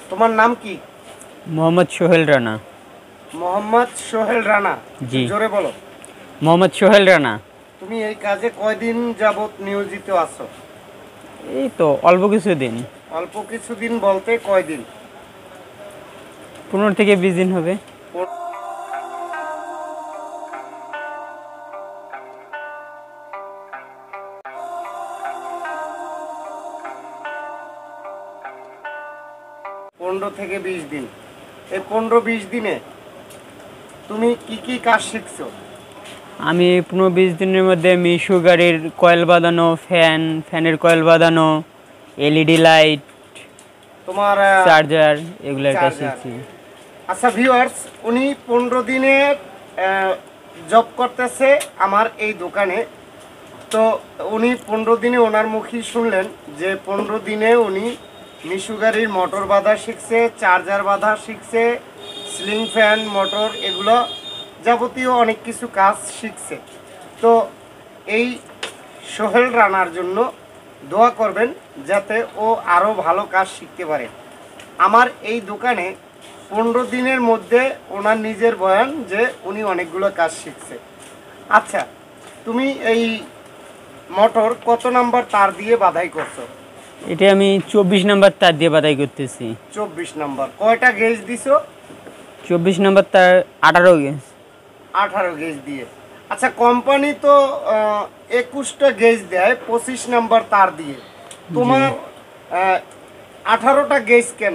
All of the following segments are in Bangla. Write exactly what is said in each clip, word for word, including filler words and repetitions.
তোমার নাম কি? মোহাম্মদ সোহেল রানা। মোহাম্মদ সোহেল রানা, জি। জোরে বলো। মোহাম্মদ সোহেল রানা। তুমি এই কাজে কয়দিন যাবত নিয়োজিত আছো? এই তো অল্প কিছু দিন। অল্প কিছুদিন বলতে কয়দিন? পনেরো থেকে বিশ দিন হবে। পনেরো থেকে বিশ দিন। এই পনেরো বিশ দিনে তুমি কি কি কাজ শিখছো? আমি পনেরো বিশ দিনের মধ্যে মিশু গাড়ির কয়েল বাঁধানো, ফ্যান ফ্যানের কয়েল বাঁধানো, এলইডি লাইট, তোমার চার্জার, এগুলোর কাজ শিখছি। আচ্ছা ভিউয়ার্স, উনি পনেরো দিনে জব করতেছে আমার এই দোকানে। তো উনি পনেরো দিনে ওনার মুখেই শুনলেন যে পনেরো দিনে উনি মিশু গাড়ির মোটর বাঁধা শিখছে, চার্জার বাঁধা শিখছে, সিলিং ফ্যান, মোটর, এগুলো যাবতীয় অনেক কিছু কাজ শিখছে। তো এই সোহেল রানার জন্য দোয়া করবেন যাতে ও আরও ভালো কাজ শিখতে পারে। আমার এই দোকানে পনেরো দিনের মধ্যে ওনার নিজের বয়ান যে উনি অনেকগুলো কাজ শিখছে। আচ্ছা, তুমি এই মোটর কত নাম্বার তার দিয়ে বাধাই করছো? এটা আমি চব্বিশ নাম্বার তার দিয়ে বাধাই করতেছি। চব্বিশ নাম্বার। কয়টা গেজ দিছো? চব্বিশ নাম্বার তার আঠারো গেজ। আঠারো গেজ দিয়ে। আচ্ছা, কোম্পানি তো একুশটা গেজ দেয় পঁচিশ নাম্বার তার দিয়ে, তোমার আঠারোটা গেজ কেন?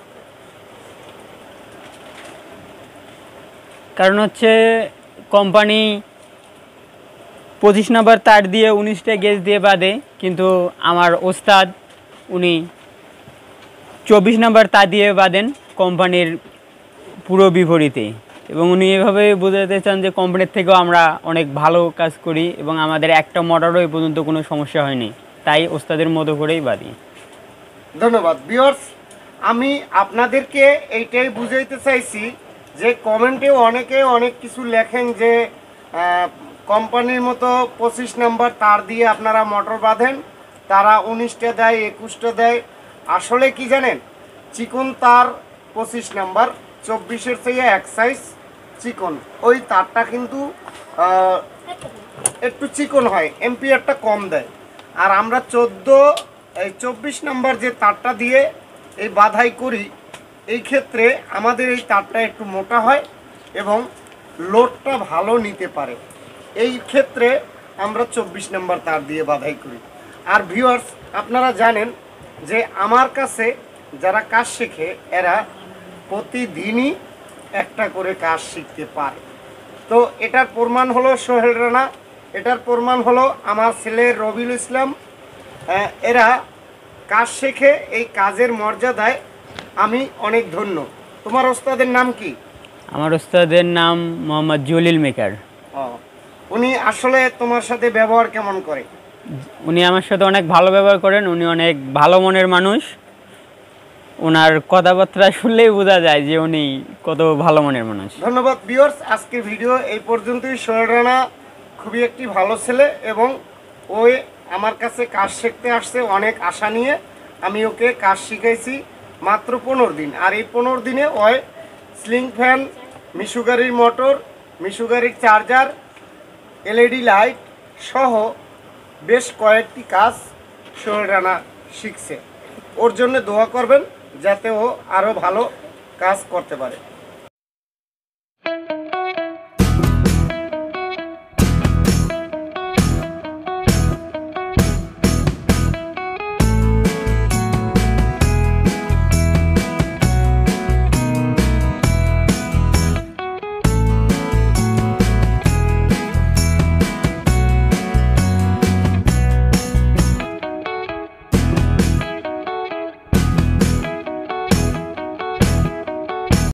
কারণ হচ্ছে কোম্পানি পঁচিশ নাম্বার তার দিয়ে উনিশটা গেজ দিয়ে বাঁধে, কিন্তু আমার ওস্তাদ উনি চব্বিশ নাম্বার তার দিয়ে বাঁধেন কোম্পানির পুরো বিপরীতে। এবং উনি এভাবে বোঝাতে চান যে কোম্পানির থেকেও আমরা অনেক ভালো কাজ করি এবং আমাদের একটা মোটরও এই পর্যন্ত কোনো সমস্যা হয়নি, তাই ওস্তাদের মতো করেই বাঁধি। ধন্যবাদ ভিউয়ার্স। আমি আপনাদেরকে এইটাই বুঝাইতে চাইছি যে কমেন্টেও অনেকে অনেক কিছু লেখেন যে কোম্পানির মতো পঁচিশ নাম্বার তার দিয়ে আপনারা মোটর বাঁধেন, তারা উনিশটা দেয়, একুশটা দেয়। আসলে কি জানেন, চিকন তার পঁচিশ নাম্বার, চব্বিশের থেকে এক সাইজ চিকন, ওই তারটা কিন্তু একটু চিকন হয়, এম্পিয়ারটা কম দেয়। আর আমরা চোদ্দো এই চব্বিশ নাম্বার যে তারটা দিয়ে এই বাধাই করি, এই ক্ষেত্রে আমাদের এই তারটা একটু মোটা হয় এবং লোডটা ভালো নিতে পারে। এই ক্ষেত্রে আমরা চব্বিশ নাম্বার তার দিয়ে বাধাই করি। আর ভিউয়ার্স, আপনারা জানেন যে আমার কাছে যারা কাজ শেখে এরা প্রতিদিনই একটা করে কাজ শিখতে পারে। তো এটার প্রমাণ হলো সোহেল রানা, এটার প্রমাণ হলো আমার ছেলে রবিউল ইসলাম। এরা কাজ শেখে, এই কাজের মর্যাদায় আমি অনেক ধন্য। তোমার ওস্তাদের নাম কি? আমার ওস্তাদের নাম মোহাম্মদ জলিল মেকার। ও, উনি আসলে তোমার সাথে ব্যবহার কেমন করে? উনি আমার সাথে অনেক ভালো ব্যবহার করেন, উনি অনেক ভালো মনের মানুষ। ওনার কথাবার্তা শুনলেই বোঝা যায় যে উনি কত ভালো মনের মানুষ। ধন্যবাদ ভিউয়ার্স, আজকের ভিডিও এই পর্যন্তই। সোহেল রানা খুবই একটি ভালো ছেলে এবং ওই আমার কাছে কাজ শিখতে আসছে অনেক আশা নিয়ে। আমি ওকে কাজ শিখাইছি মাত্র পনেরো দিন। আর এই পনেরো দিনে ওই সিলিং ফ্যান, মিশু গাড়ির মোটর, মিশু গাড়ির চার্জার, এলইডি লাইট সহ বেশ কয়েকটি কাজ সোহেল রানা শিখছে। ওর জন্য দোয়া করবেন যাতে ও আরও ভালো কাজ করতে পারে।